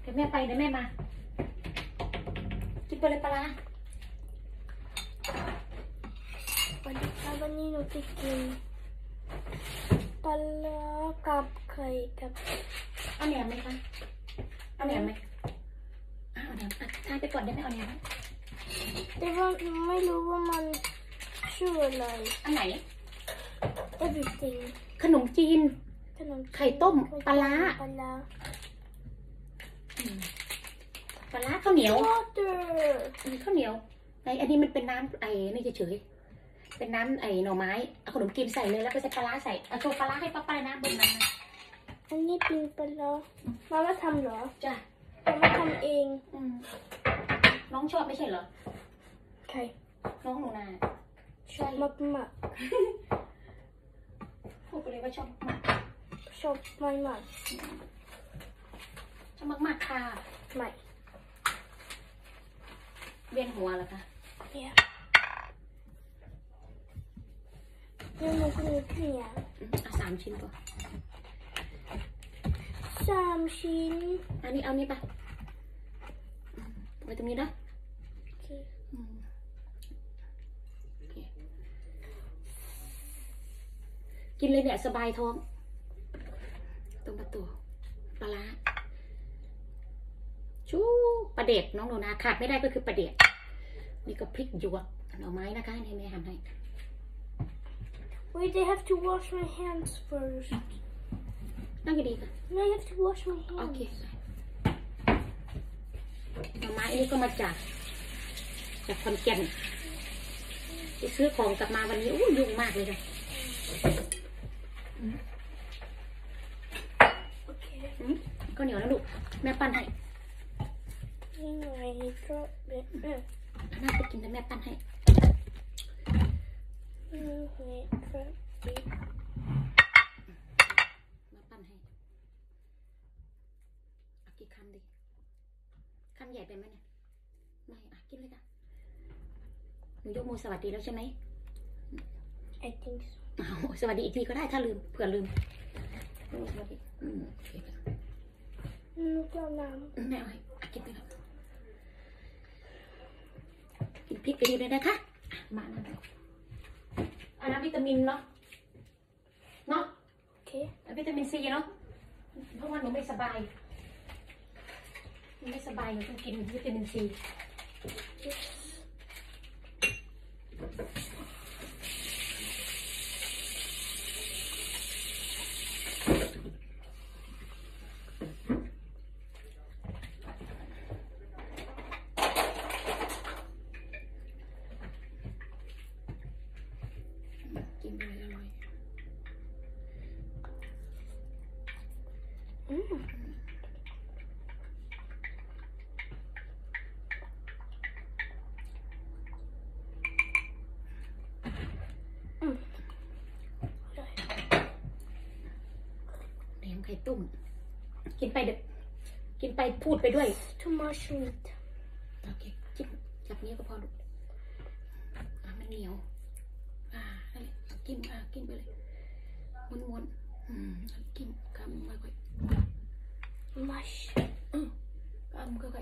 ดี๋ยวแม่ไปเดี๋ยวแม่มากินไปเลยปลาวันนี้หนูจะกินปลากับไข่กับเอาแหนมไหมคะเอาแหนมไหมเอาแหนมทานไปก่อนได้ไหมเอาแหนมแต่ว่าไม่รู้ว่ามันชื่ออะไรอันไหน everything ขนมจีนไข่ต้มปลาปลาข้าวเหนียวข้าวเหนียวอันนี้มันเป็นน้ำนี่เฉยๆเป็นน้ำหน่อไม้เอาขนมจีนใส่เลยแล้วก็ใส่ปลาใส่เอาโชว์ปลาให้ป้าไปนะบนนั้นนะอันนี้เป็นปลามาม่าทำเหรอจ้ะมาม่าทำเองน้องชอบไม่ใช่เหรอใครน้องหนูนาชอบมากพูดไปเลยว่าชอบมากชอบมากชอบมากค่ะไม่เวียนหัวเหรอคะเนี่ยยังไม่กินเนี่ย 3 ชิ้นก่อน 3 ชิ้นอันนี้เอานี่ปะไว้ตรงนี้นะกินเลยเนี่ยสบายท้องต้มปลาตัวปลาชูปลาเด็ดน้องหนูนาขาดไม่ได้ก็คือปลาเด็ดนี่ก็พริกหยวกหน่อไม้นะคะให้แม่ทำให้ Wait, I have to wash my hands first. นั่งดีๆค่ะ I have to wash my hands. โอเคหน่อไม้อันนี้ก็มาจากคอนแก่นไปซื้อของกลับมาวันนี้ยุ่งมากเลยค่ะก็เหนียวแล้วลูกแม่ปั้นให้น่าไปกินแต่แม่ปั้นให้มาปั้นให้เอากี่คำดิคำใหญ่ไปไหมเนี่ยไม่กินเลยค่ะหนูยกมือสวัสดีแล้วใช่ไหม I think so. สวัสดีอีกทีก็ได้ถ้าลืมเผื่อลืมสวัสดีก็น้ำแม่เอาให้กินไปครับกินพริกไปดีเลยนะคะมาน้ำน้ำวิตามินเนาะโอเควิตามินซีเนาะเพราะว่าหนูไม่สบายหนูต้องกินวิตามินซีกินไปเลยอร่อยแหนมไข่ตุ้มกินไปเด็กกินไปพูดไปด้วย Too much meat โอเคจิ้มจับนี้ก็พอลูกมันเหนียวนั่นแหละกินกินไปเลยม้วนกินคำค่อยๆ mush คำค่อยๆ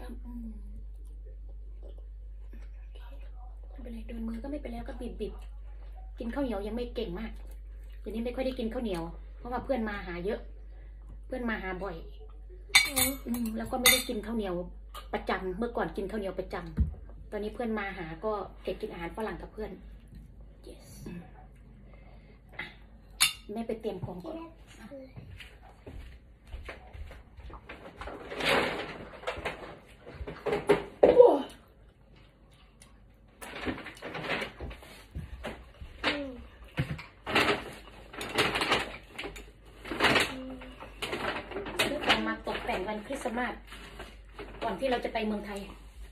ไม่เป็นไรโดนมือก็ไม่เป็นแล้วก็บีบกินข้าวเหนียวยังไม่เก่งมากเดี๋ยวนี้ไม่ค่อยได้กินข้าวเหนียวเพราะว่าเพื่อนมาหาเยอะเพื่อนมาหาบ่อยแล้วก็ไม่ได้กินข้าวเหนียวประจำเมื่อก่อนกินข้าวเหนียวประจำตอนนี้เพื่อนมาหาก็เก็บกินอาหารฝรั่งกับเพื่อน yes แม่ไปเตรียมของก่อนมาตกแต่งวันคริสต์มาสก่อนที่เราจะไปเมืองไทย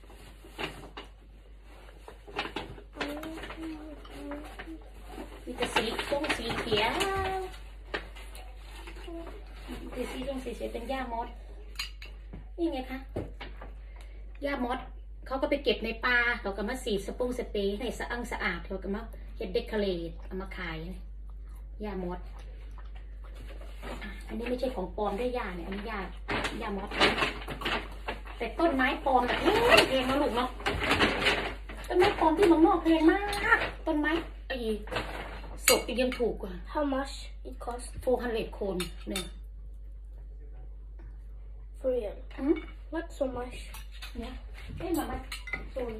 มีแต่สีส้มสีเขียวสีส้มสีเขียวเป็นหญ้ามดนี่ไงคะหญ้ามดเขาก็ไปเก็บในป่าเขาก็มาสีสปงสเปรย์ให้สะอาดเขาก็มาเฮ็ดเดคอเรทเอามาขายหญ้ามด อันนี้ไม่ใช่ของปลอมด้วยยาเนี่ยอันนี้ยามอสแต่ต้นไม้ปลอมแบบนี้เพลงนะลูกเนาะต้นไม้ปลอมที่เมืองนอกเพลงมากต้นไม้ไอ้ศพยังถูกกว่า How much it cost 400 โคนหนึ่ง for real? Not so much. เนี่ยเอ้ยมาโซน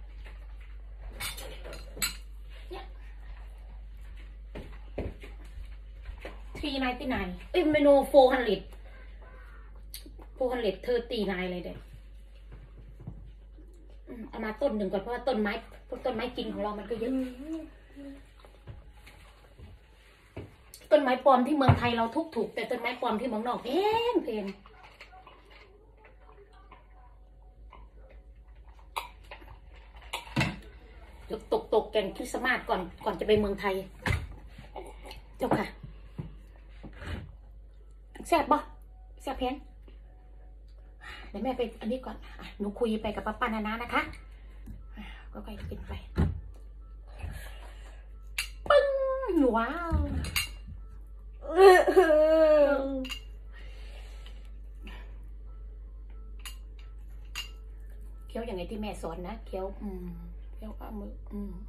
เนี่ย399เอ้ยเมนู400เธอตีนายเลยเด็กเอามาต้นหนึ่งก่อนเพราะว่าต้นไม้พวกต้นไม้กินของเรามันก็เยอะต้นไม้ปลอมที่เมืองไทยเราทุกถูกแต่ต้นไม้ปลอมที่เมืองนอกแพงตกแก่นคริสต์มาสก่อนจะไปเมืองไทยเจ้าค่ะแซ่บบ่แซ่บแพงเดี๋ยวแม่ไปอันนี้ก่อนหนูคุยไปกับป้านานานะคะก็ค่อยกินไปปึ้งว้าวเคี้ยวอย่างไงที่แม่สอนนะเคี้ยวเคี้ยวเอามือ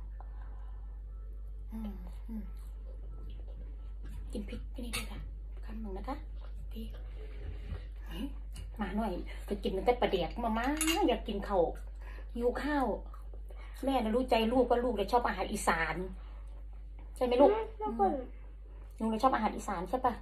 กินพริกนี่ด้วยค่ะคำหนึ่งนะคะพี่มาหน่อยจะกินแต่ปลาเดียกมาอยากกินข้าวหิวข้าวแม่นะรู้ใจลูกว่าลูกเลยชอบอาหารอีสานใช่ไหมลูกลูกเลยชอบอาหารอีสานใช่ปะ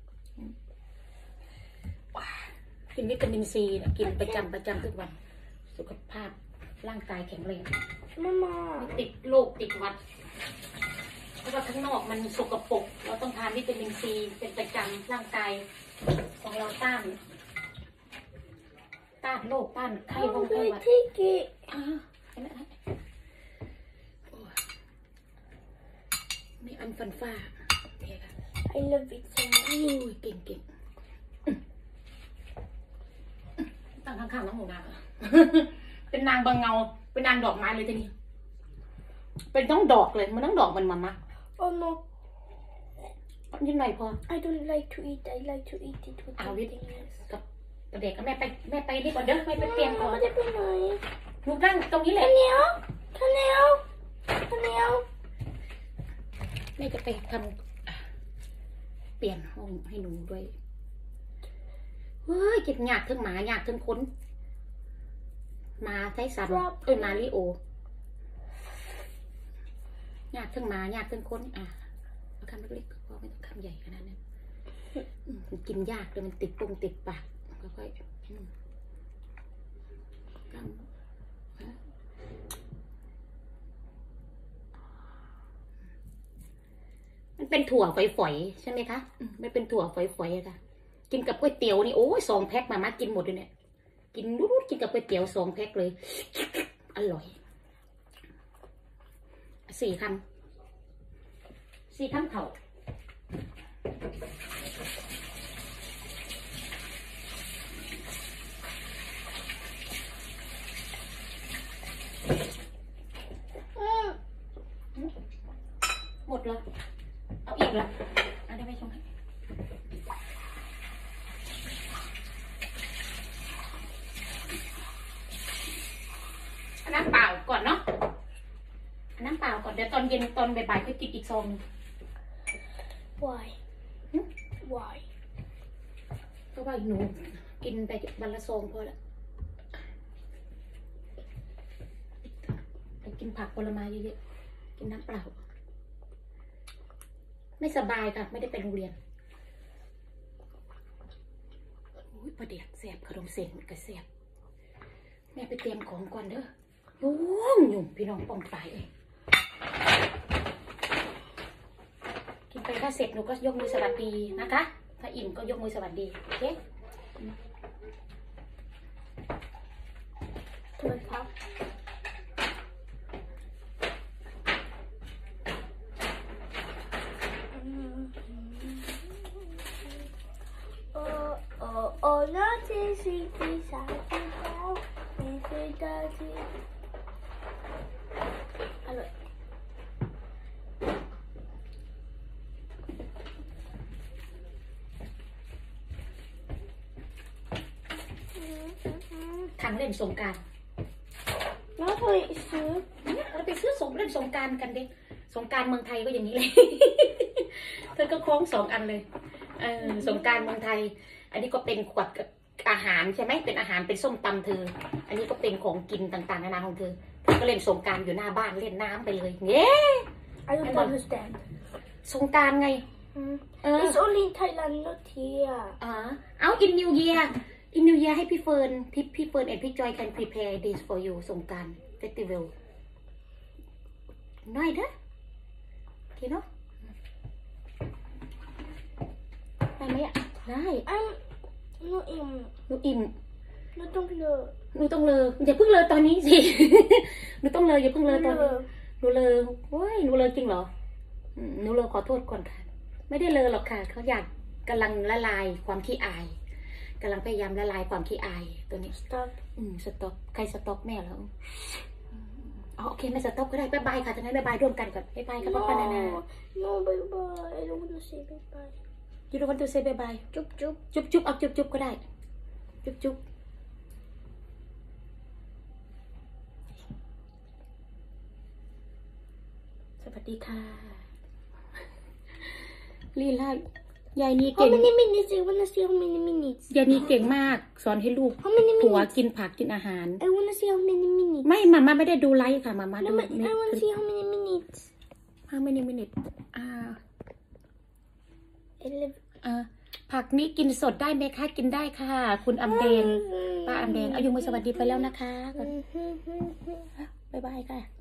กินวิตามินซีนะกินประจำทุกวันสุขภาพร่างกายแข็งแรงไม่ติดโรคติดหวัดเพราะว่าข้างนอกมันสกปรกเราต้องทานวิตามินซีเป็นประจำร่างกายของเราต้านโรคต้านไข้หวัดมีอันฟันฟ้า I love it so much เก่งตั้งข้างๆน้องหมูนาเป็นนางบางเงาเป็นนางดอกไม้เลยทีนี้เป็นต้องดอกเลยมันต้องดอกมันมา Oh no นิดหน่อยพอ I don't like to eat I like to eat it with everything else กับเด็กกับแม่ไปนี่ก่อนเด้อแม่ไปเตรียมก่อนไม่ได้ไปไหนลูกนั่งตรงนี้เลยข้าวเหนียวแม่จะไปทำเปลี่ยนห้องให้หนูด้วยเฮ้ยเก็บหยาดทั้งหมาหยาดทั้งคนมาไทสันมาริโอหยาดทั้งหมาหยาดทั้งคนเอาคำเล็กๆพอไม่ต้องคำใหญ่ขนาดนั้นกินยากเลยมันติดปากค่อยมันเป็นถั่วฝอยๆใช่ไหมคะไม่เป็นถั่วฝอยๆค่ะกินกับก๋วยเตี๋ยวนี่โอ้ย2 แพ็คมากินหมดเลยเนี่ยกินกินกับก๋วยเตี๋ยว2 แพ็คเลยอร่อย4 คำเข่าหมดแล้วเอาอีกแล้วได้ไหมชมให้น้ำเปล่าก่อนเนาะน้ำเปล่าก่อนเดี๋ยวตอนเย็นตอนบ่ายๆก็กินอีกซอง Why เพราะว่าหนูกินไปวันละซองพอแล้วไปกินผักผลไม้เยอะๆกินน้ำเปล่าไม่สบายค่ะไม่ได้ไปโรงเรียนประเดี๋ยวแสบขนมเส้นกระแสบแม่ไปเตรียมของก่อนเด้อยุ่งพี่น้องป้องตายเองกินไปถ้าเสร็จหนูก็ยกมือสวัสดีนะคะถ้าอิ่มก็ยกมือสวัสดีโอเคทำไมครับ那这是地上的宝，你会的地。好了。 ทางเล่นสงกรานต์แล้วเคยซื้อเนี่ยเราไปซื้อเล่นสงกรานต์กันดิสงกรานต์เมืองไทยก็อย่างนี้เลย เธอก็คล้อง2 อันเลยสงกรานต์เมืองไทย อันนี้ก็เป็นขวดอาหารใช่ไหมเป็นอาหารเป็นส้มตำเธอ อันนี้ก็เป็นของกินต่างๆนานาของเธอก็เล่นสงกรานต์อยู่หน้าบ้านเล่นน้ำไปเลยเย้ I don't understand สงกรานต์ไง It's only in Thailand not here เอา in New Year in New Year ให้พี่เฟิร์นand พี่จอย can prepare this for you สงกรานต์ festival น้อยเด้อโอเคเนาะได้ไหมอ่ะได้หนูอิ่มหนูอิ่มหนูต้องเลอหนูต้องเลออย่าเพิ่งเลอตอนนี้สิ หนูต้องเลออย่าเพิ่งเลอตอนนี้หนูเลอโอ้ยหนูเลอจริงเหรอหนูเลอขอโทษก่อนค่ะไม่ได้เลอหรอกค่ะเขาอยากกำลังละลายความขี้อายกำลังพยายามละลายความขี้อายตัวนี้ stop สต็อปใครสต็อปแม่แล้วโอเคไม่สต็อปก็ได้บ๊ายบายค่ะทั้งนั้นบ๊ายบายร่วมกันก่อนบ๊ายบายค่ะป้านานา no bye bye I don't want to say bye bye ยูโรวันตูเซบ๊ายบายจุ๊บจุ๊บจุ๊บจุ๊บเอาจุ๊บจุ๊บก็ได้จุ๊บจุ๊บสวัสดีค่ะลีลายายนี่เก่ how ง many minutes I wanna see how many minutes ยายนี่เก่งมากสอนให้ลูก how many ผัว minutes กินผักกินอาหาร I wanna see how many minutes ไม่มาม่าไม่ได้ดูไลฟ์ค่ะมาม่า no ดู I wanna see how many minutes how many minutes ผักนี้กินสดได้ไหมคะกินได้ค่ะ คุณอำเดนป้าอำเดนอายุมือสวัสดีไปแล้วนะคะบ๊ายบายค่ะ